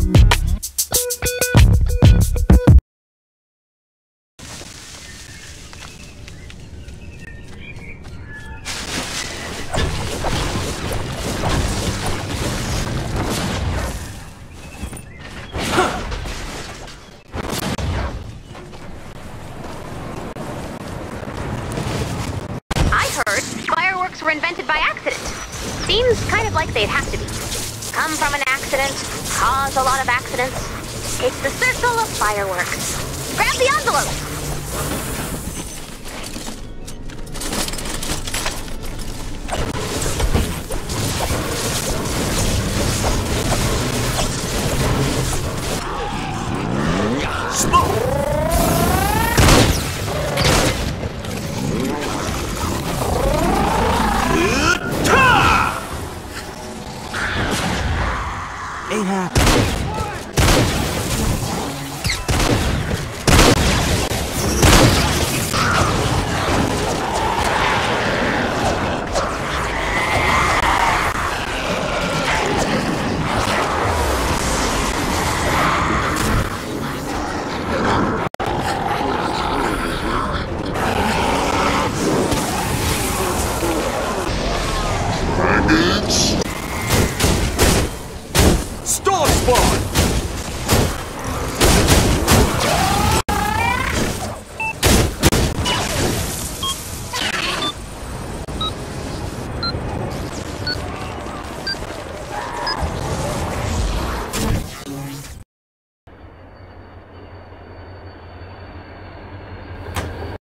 Were invented by accident. Seems kind of like they'd have to be. Come from an accident, cause a lot of accidents. It's the circle of fireworks. Grab the envelope! Ain't happening.